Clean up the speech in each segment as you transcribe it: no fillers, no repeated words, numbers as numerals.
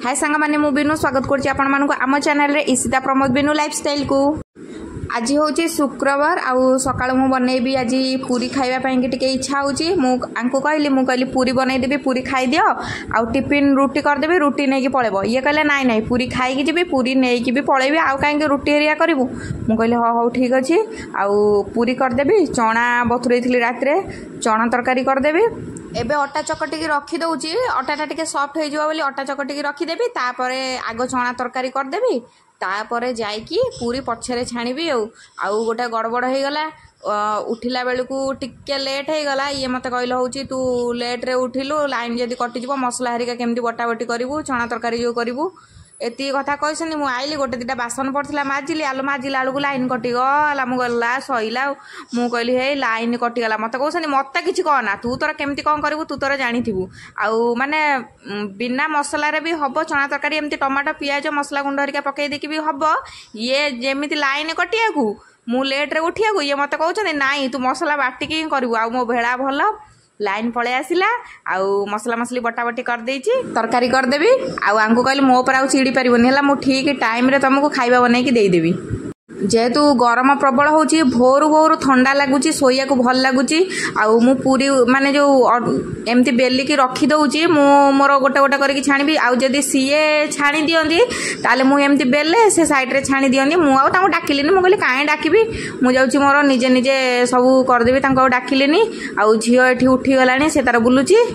हाय सांग माने मु बिनु स्वागत करछि आपण मानको आम चैनल रे इसिता प्रमोद बिनु लाइफस्टाइल को। आज होची शुक्रवार आउ सकाळ मु बनेबी आज पूरी खाइबा पई के टिके इच्छा होची मु आंको कहली पूरी बनै देबी पूरी खाइ दियो आउ टिफिन रुटी कर देबी रुटी नै कि पळेबो ये कहले नाइ नाइ पूरी खाइ कि जेबी पूरी नै कि भी पळेबी आउ काहे के रुटी हेरिया करबू मु कहली हो हो ठीक अछि आउ पूरी कर देबी चना बथुरैथिली रात रे चना तरकारी कर देबी एबे अटा चकटिकी रखी दउची अटाटा टिके सॉफ्ट हो जिवो बोली अटा चकटिकी रखी देबी तापरे आगो चना तरकारी कर देबी तापरे जाइकी पूरी पछरे छाणीबी आउ गोटे गड़बड़ हो गला उठिला बेलू टिके लेट हो गला ये मते कहलो होची तू लेट रे उठिलु लाइन जदी कटि जिवो मसला हरिका केमती बटा बटी करिवु चना तरकारी जो करिवु एती कथा कहसनी मु आइली गोटे दिटा बासन पड़थिला माजिली आलो माजिला आलू लाइन कटि गला मु गला सइला मु कहली हे लाइन कटि गला मते कहसनी मते किछि कहना तू तोर केमती कोन करिवु तू तोर जानिथिबु आउ माने बिना मसला रे भी हबो चना तरकारी एमती टमाटो पियाज मसला गुंड हरिका पकई देकी भी हबो ये जेमिति लाइन कटिया को मु लेट रे उठिया को ये मते कहउछनी नाइ तू मसला बाटी की करिवु आउ मो भेड़ा भलो लाइन पळे आसिला आउ मसला मसली बटा बटी कर देइची तरकारी कर देबी आउ आंको कहली मो पर आउ चिड़ी परिबोनी हला मु ठीक टाइम रे तुमको खाइबा बनै की देई देबी जेहेतु गरम प्रबल होची भोर भोर ठंडा लगुची सोया को भल लगुची आउ मु पूरी माने जो एमती बेली की रखी दउची मु मोर गोटे गोटे करके छाणीबी आउ जदी सीए छाणी दियंदी ताले मु एमती बेले से साइड रे छाणी दियंदी मु आउ ताको डाकिलिनी मु कहली काहे डाकिबी मु जाउची मोर निजे निजे सब कर देबी ताको डाकिलिनी आउ झियो एठी उठी गलानी से तार बुलुची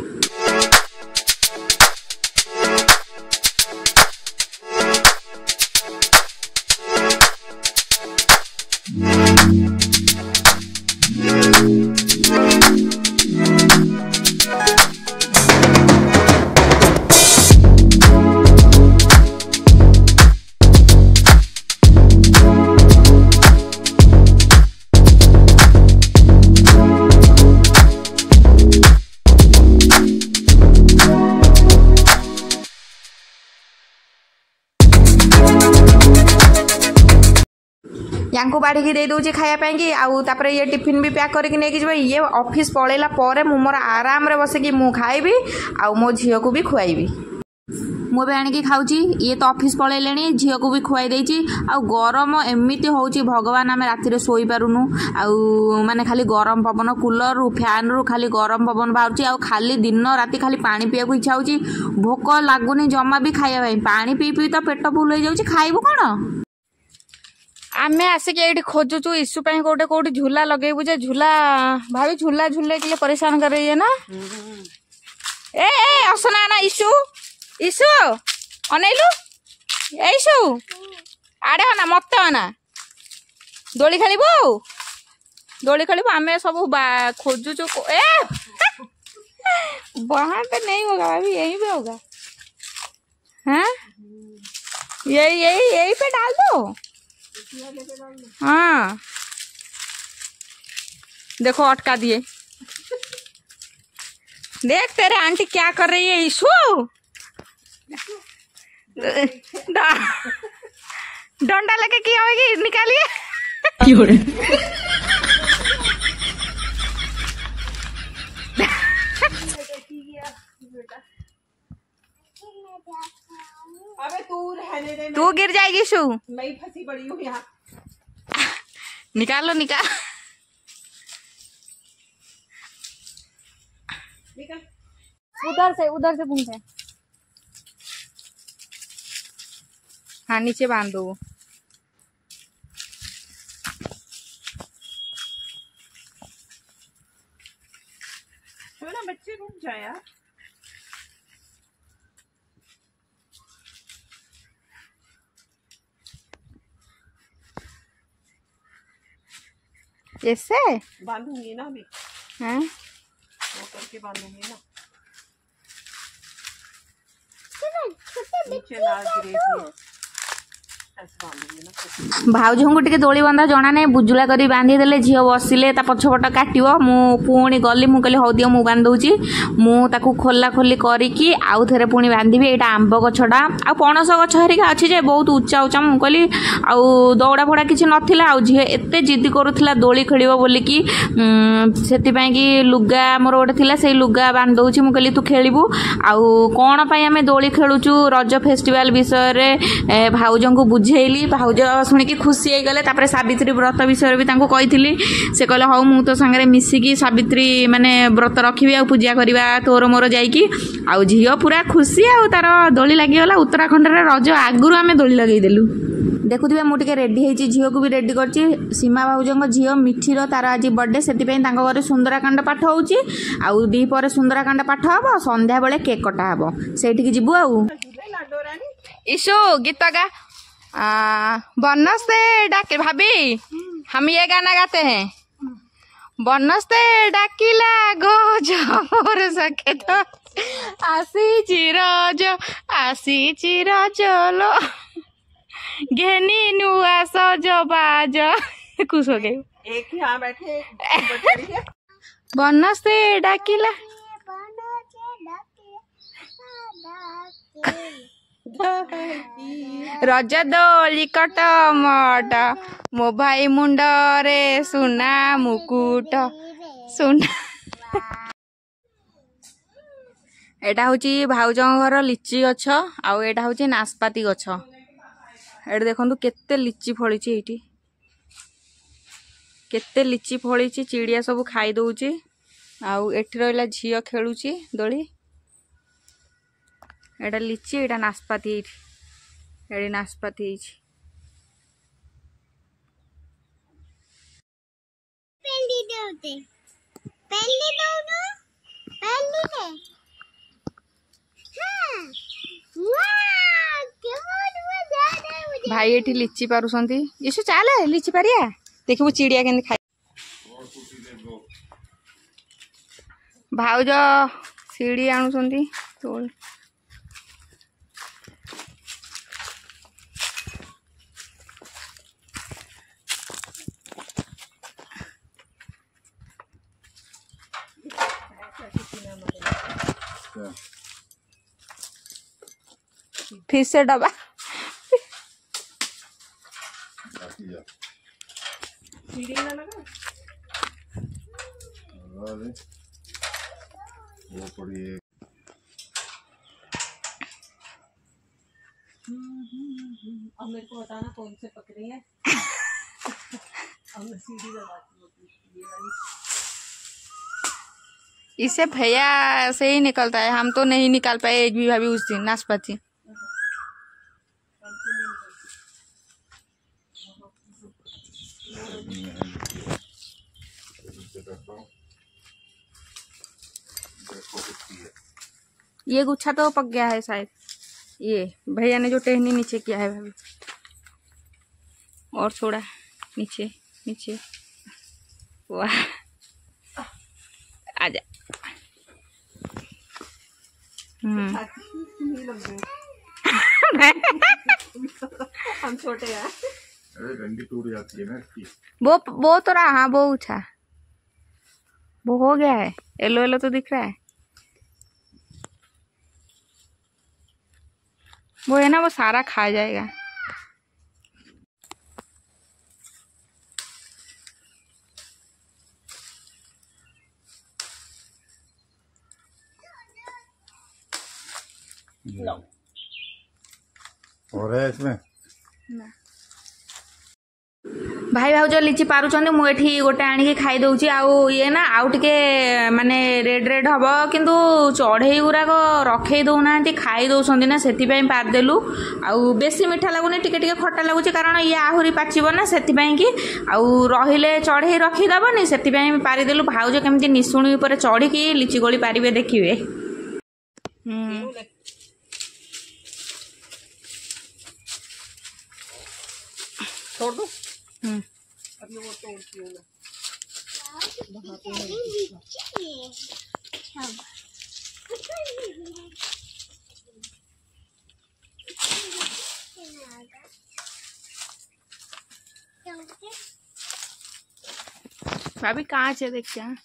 यांको बाढ़ी की दे दूची खाया कि आउ तापरे ये टिफिन भी पैक करके नेकी जब ये ऑफिस पळेला परे मु मोर आराम रे बसे मु खाइबी आउ मो झियो को भी खुआइबी मु बे आनी खाऊची ये तो ऑफिस पळेलेनी झियो को भी खुआई देची आउ गरम एमिति होची भगवान आमे राति रे सोई पारुनु आउ माने खाली गरम पवन कूलर रु फैन रु खाली गरम पवन बाहरची आउ खाली दिन राति खाली पानी पिया को इच्छा होची भोक लागुनी जम्मा भी खाइया भाई पानी पी पी तो पेट फुल हो जाउची खाइबो कोन आमे आसिक ये खोजुचु इशू पे कोटे कोटी झूला लगेबु जे झूला भाभी झूला झूले के लिए परेशान कर रही है ना ए असना ना इशू इशू अनेलु ए इशू आडे ना मत ना दोली खेलिबो आमे सब खोजुचु ए वहां पे नहीं होगा अभी यहीं पे होगा हाँ यही पे डाल दो हाँ देखो अटका दिए देख तेरे आंटी क्या कर रही है ईशु डंडा लेके क्या होगी निकालिए अबे तू रहने दे तू गिर जाएगी शू मैं फंसी पड़ी हूँ यहाँ निकाल लो निकाल उधर से घूमते हाँ नीचे बांध दो ना बच्चे रुक जाए यार ऐसे बांधूंगी ना अभी हैं वो करके बांधूंगी ना नीचे ना गिरे ऐसे बांधूंगी ना। भाउज को टिके दोली बंधा जना नहीं बुजुला करी बांधी देले झील बसिले ता पछपट काटिबो मु पुणी गली मु कहली हौ दियो मु बांध दउची मु ताकू खोला खोली करिकी आउ थरे पुणी बांधिबी। एटा आंब गछडा आ पणस गछ हरिका अछि जे बहुत उच्चा उच्चा मु कहली आउ दौड़ा फोड़ा किछि नथिला आउ झील एते जिद्दी करूथिला दोली खेलिबो बोली कि सेति पई कि लुगा मोर गोटे थिला सेई लुगा बांध दउची मु कहली तू खेलिबू आउ कोन पई हमें दोली खेलुचू रज फेस्टिवल विषय रे भाउजन को बुझेइली। भाउज शुणिकी खुशी हो गले। तापर सावित्री व्रत विषय भी तांको कहिथिली से कहले हौ मु तो संगे मिसिकी सावित्री माने व्रत रखिबी आ पूजा करबा तोर मोर जाईकी आउ झियो पूरा खुशी आ तार दोली लागि गला। उत्तराखंड रे रज आगुरु आमे दोली लगेई देलु। देखुथिबे मु टिके रेडी हेची झियो को भी रेडी करची। सीमा भाउजंग झियो मिठीर तार आज बर्थडे सेति पई तांको घरे सुंदराकांड पाठ होउची आउ दी पर सुंदराकांड पाठ हबो संध्या बेले केक कटा हबो सेठी जिबु आउ। ईशु गीत गा बनस्ते डाके भाभी हम ये गाना गाते हैं। बनस्ते डाकिला गोज मोर सखे तो आसी चिरज लो घेनी नुआ सजबाज कुछ हो गए एक ही यहाँ बैठे बनस्ते डाकिला रज दोली कटमट मो भाई मुंडरे सुना मुकुट सुना। एटा होची भाउजंग घर लिची गछ आउ एटा होची नाशपाती गछ। एटा देखंतु केते लिची फळीची एठी केते लिची फळीची चिड़िया सब खाई दउची आउ एठी रहला झियो खेलुची दोली। एटा लिची एटा नाशपाती एडी नाशपाती पेली देउते पेली देउनो पेली ले हां वाह केमन मजा आले मुझे भाई एठी लिची पारुसंती। इशु चाले लिची पारिया देखबो चिड़िया केन खाई। भाउज सीढ़ी आणुसंती तोल फिर से डबा सीढ़ी ना लगा वो पड़ी है। अब मेरे को बताना कौन से पकड़े हैं। अब मैं सीढ़ी लगाती हूँ ये वाली। इसे भैया से ही निकलता है हम तो नहीं निकाल पाए एक भी भाभी उस दिन नाशपाती। ये गुच्छा तो पक गया है शायद। ये भैया ने जो टहनी नीचे किया है भाभी और थोड़ा नीचे नीचे वाह आजा। हम छोटे हैं। अरे डंडी टूट जाती है ना इसकी। वो तो रहा। हाँ वो उछा वो हो गया है। येलो येलो तो दिख रहा है वो है ना वो सारा खा जाएगा। और है इसमें ना भाई भाउज लिची पारुचंदी मु एठी गोटे आनिके खाई दउची आउ ये ना आउ टिके माने रेड रेड हबो किंतु चढ़ई गुराक रखई दउनांती खाई दउसंदी ना सेति पई पार देलु आउ बेसी मिठा लागुनी टिके टिके खट्टा लागुची कारण ये आहुरी पाचिबो ना सेति पई कि आउ रहिले चढ़ई रखी दबनी सेति पई पारि देलु। भाउज केमती निसुणी ऊपर चढ़ी की लिची गोली पारिबे देखिबे। छोड़ दो अभी वो तोड़ती हूँ भाभी कहाँ से देखते हैं?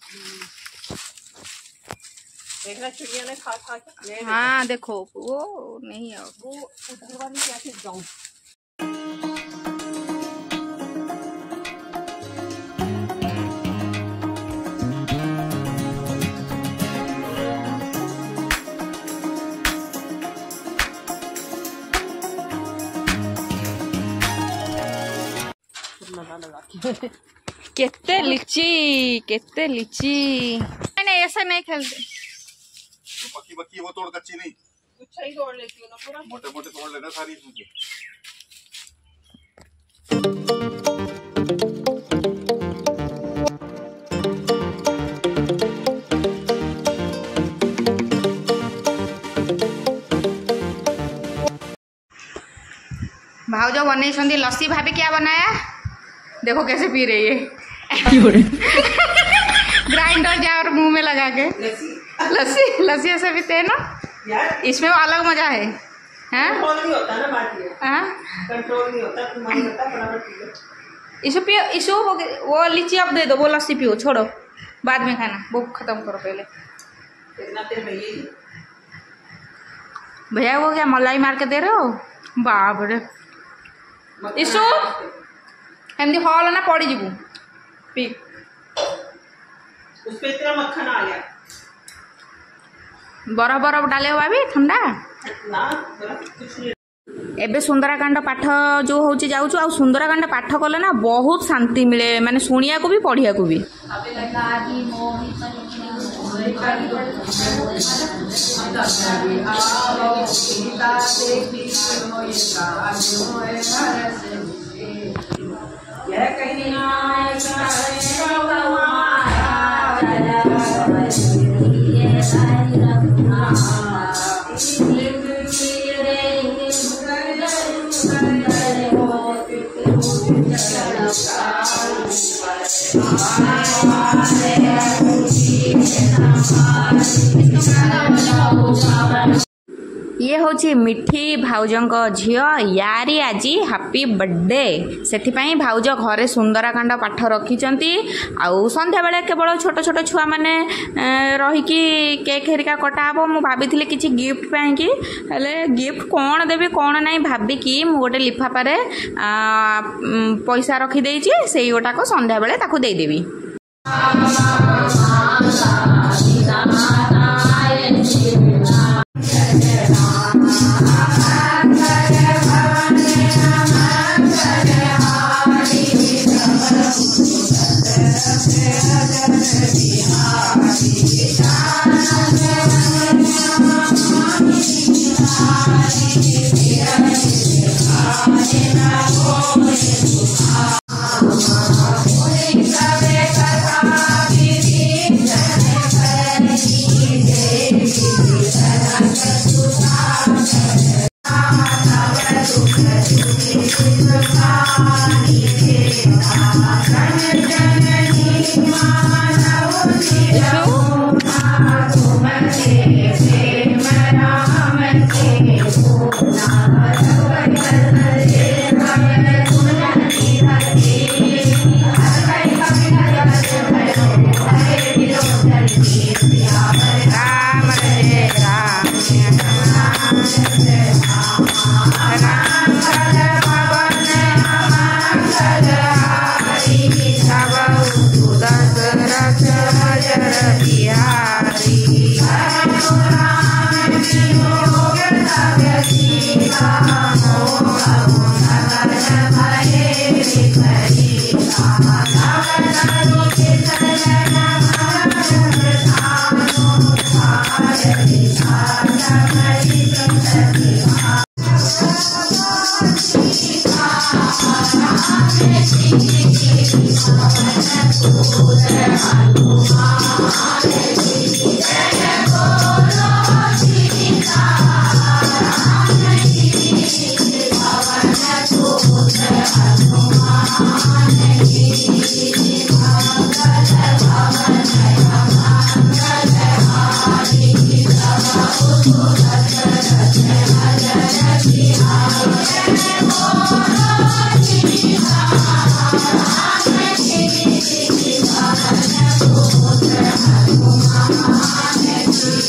देखना चिड़िया ने खा खा के हाँ देखो वो नहीं है वो उधर वाली क्या थी गाँव। केते लीची नहीं ऐसा नहीं खेलते। जो पक्की पक्की वो तोड़, कच्ची नहीं। अच्छा ही तोड़ लेती हूँ ना पूरा। मोटे मोटे तोड़ लेना सारी इसमें से। भाव जो बने लस्सी। भाभी क्या बनाया देखो कैसे पी रही है। ग्राइंडर जार मुंह में लगा के लस्सी ऐसे पीते हैं ना यार, इसमें अलग मजा है। कंट्रोल नहीं होता ना बात ये। कंट्रोल नहीं होता, तुम्हारी होता बराबर पी लो। इसको पियो, इसको वो लीची अब दे दो, वो लस्सी पियो, छोड़ो बाद में खाना, वो खत्म करो पहले। इतना तेल भैया भैया वो क्या मलाई मार के दे रहे हो? बाप रे इसो एमती हल ना पड़ी जीवु पी। उस पे इतना मक्खन आ गया बरफ बरफ डाले हो भाभी ठंडा ना, कुछ नहीं। एबे सुंदराकांड पाठ जो होची जाउछु आ सुंदराकांड पाठ कले ना बहुत शांति मिले, माने सुनिया को भी पढ़िया को भी। ये होची मिठी भाउजंक झियो, यारी आज हैप्पी बर्थडे। से भाउज घरे सुंदराकांड पाठ रखिंट आउ संध्या बेले केवल छोट छोट छुआ मैंने रहीकि केक हेरिका कटा हे। मु भाभी किसी गिफ्ट पाई हेले गिफ्ट कौन देवी कौन नहीं भाविकी मु गोटे लिफाफारे पैसा रखिदे से गोटाक संध्या बेले ताकू देदेवी।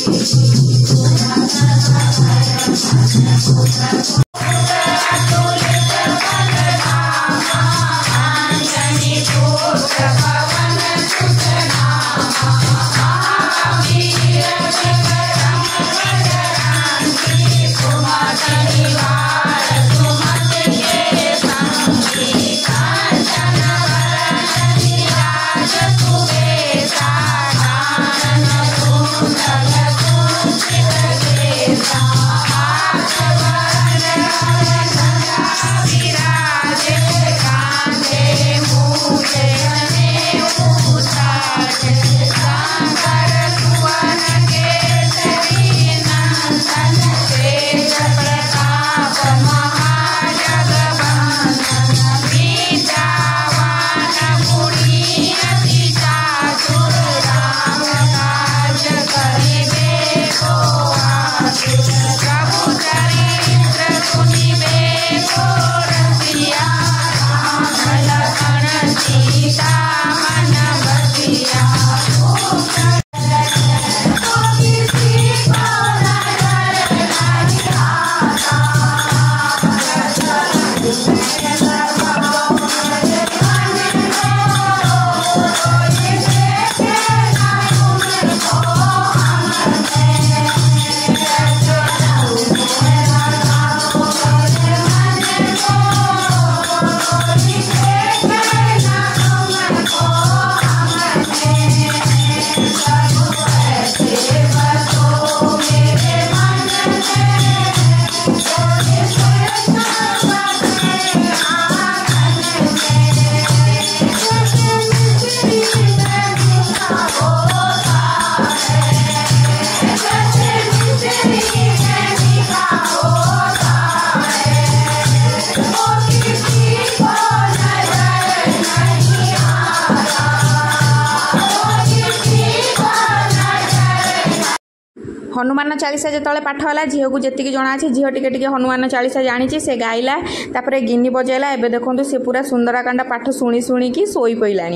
हनुमान चालीसा जो पाठ है झील को जी जना अच्छे झील टी हनुमान चालीसा जानी से गाइला तापर गिनी बजेला एबे देखो सी पूरा सुंदरकांड पाठ शुणी शुणिकी शोई पड़ा।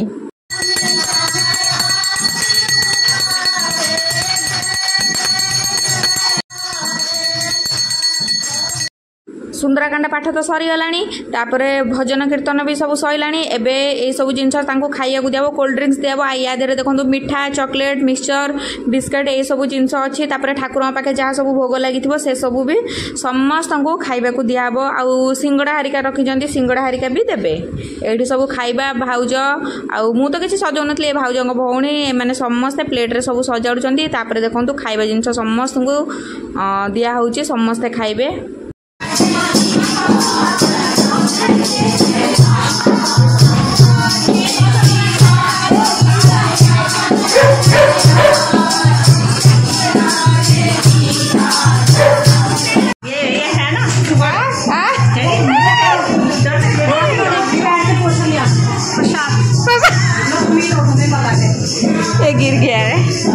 सुंदरकांड पाठ तो सरीगलानी तापर भजन कीर्तन भी सब सैलानी एबे ये सब जिनस खाइया दिया कोल्ड ड्रिंक्स दिया या देखो मिठा चॉकलेट मिक्सचर बिस्किट ये सब जिनस अच्छी तापर ठाकुर पाखे जहाँ सब भोग लगी से सब भी समस्त को खाइबा दिहब आउ सिंगड़ा हारिका रखिंट सिंगड़ा हारिका भी देवे ये सब खाइबा भाउज आउ मु तो किसी सजाऊ नी भाउज भौणी मैंने समस्ते प्लेट्रे सब सजाऊँच तापर देखो खाइबा जिनस समस्त को दिया होची समस्ते खाइबे। ये गिर गया है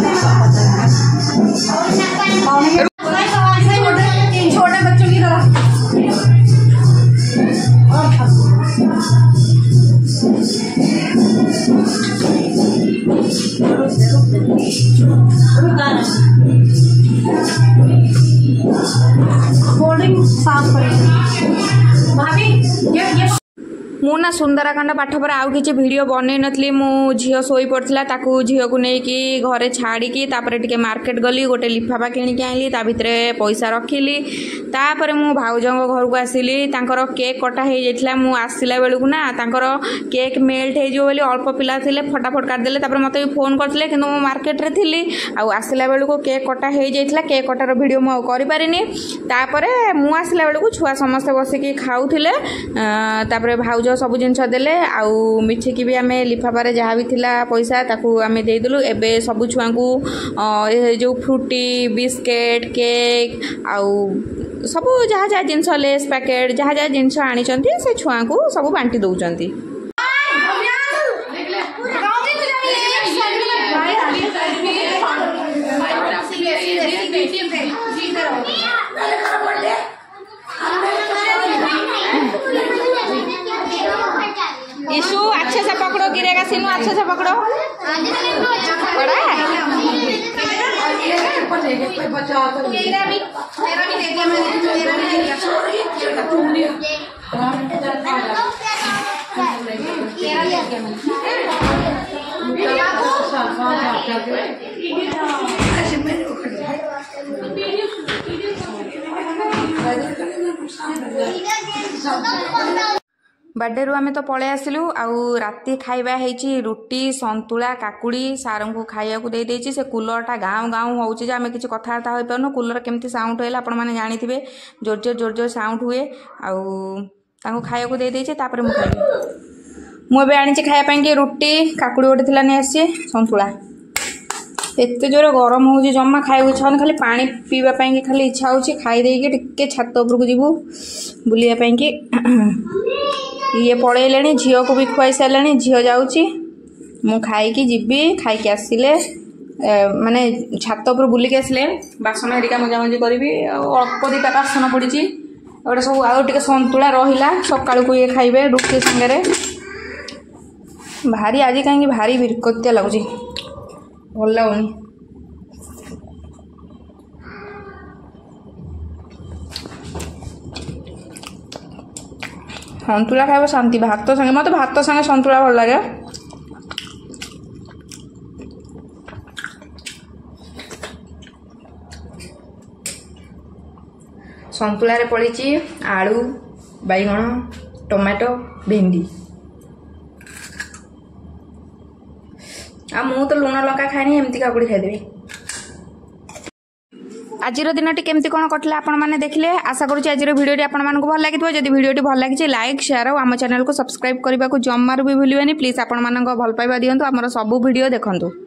छोटे बच्चों की तरह। होल्डिंग साफ करें भाभी ये मुना सुंदरकांड पाठ पर आउ कि वीडियो बनई नी मु झील शोई पड़ा ताकू झील को लेकिन घरे छाड़ी टे मार्केट गली गोटे लिफाफा किणिकी आइली ता भितर पैसा रखिली तापर मु भाउजों घर को आसिली तांकर केक कटा हो जाता मु आसला बेलू ना तांकर केक मेल्ट हो अल्प पिला थे फटाफट काटदेले तापर मत भी फोन करते कि मु मार्केट रे थी आउ आसला बेलू केक कटा हो जाता केक कटार वीडियो मु करें तापर मु आसला बेलू छुआ समस्ते बसिकी खाऊले तापर भाउज सब जिनस देले आउ मिठिकी भी आम लिफाफारे जहाँ भी थिला पैसा ताकू आम देदेलु एबे सब छुआ को जो फ्रूटी बिस्केट केक आउ सब जहाँ जहाँ जिनस लेस पैकेट जहाँ जहाँ जिनस आनी से छुआ को सब बांटी दौरान। ईशु अच्छे से पकड़ो गिरेगा सीनू अच्छे से पकड़ो तेरा भी दे दिया मैंने, तेरा भी दे दिया, तेरा ले दिया बर्थडे रु आम तो पलि आसिलु। आउ राति खाइबा है रुटी संतुला काकुड़ी सार को खाइया को देदेछि। से कूलरटा गाँव गाँव होउछि जे आमे किछि कथबार्ता होई पारनु। कूलर केमती साउंड होला आपण माने जानिथिबे, जोर जोर साउंड हुए। आउ तांको खाइया को देदेछि। तापर मु खाइबे। मु एबे आनिछि खाइया पई के रुटी काकुड़ी गोटे थिला नै आसी संतुला। एते जोर गरम होउछि जम्मा खाइबो इच्छा होनी, खाली पानी पीवा पई के खाली इच्छा होउछि। खाई देई के टिके छात ऊपर को जिवु बुलिया पई के। ये पलैले झील को भी खुआई सारे, झील जाऊँगी मु खाई जीवी। खाई आसिले माने छात उपर बुलिक आसिले बासन हेरिका मजामजी करी। अल्प दीटा बासन पड़ी गोटे सब आउ टे संतुला रहा सकाल को ये खाइबे रुटी सांगे। भारी आज कहीं भारी बिरकतिया लगुच, भल लगुनि। संतुला खाइब शांति। भात संगे मत भात संगे संतुला भल लगे। संतुला रे पड़ी आलू बैगण टमाटो भेंडी। आ मु तो लुण लंका खाएनी, एमती काकुड़ी खाइदेवी। आज दिनटी केमती कौन कटला आपण मैंने देखले। आशा करुँच आज भिडियो आपण मानक भल लगी। जदि भिडियो भल लगी लाइक शेयर और आम चैनल को सब्सक्राइब करने को जमार भी भूलिबेनी। प्लीज आपण मानक भल पाइबा दियंतु। आमर सब भिडियो देखंतु।